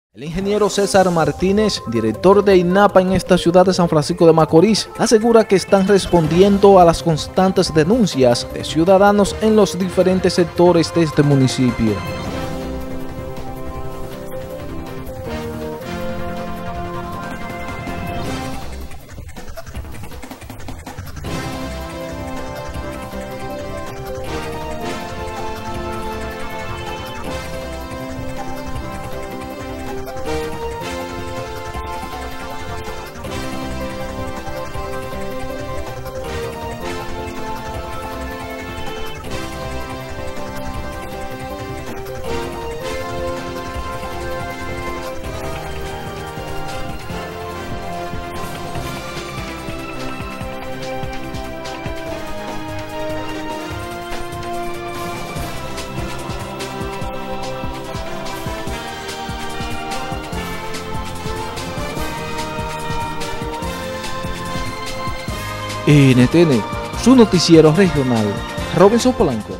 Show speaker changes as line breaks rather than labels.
El ingeniero César Martínez, director de INAPA en esta ciudad de San Francisco de Macorís, asegura que están respondiendo a las constantes denuncias de ciudadanos en los diferentes sectores de este municipio. NTN, su noticiero regional, Robinson Polanco.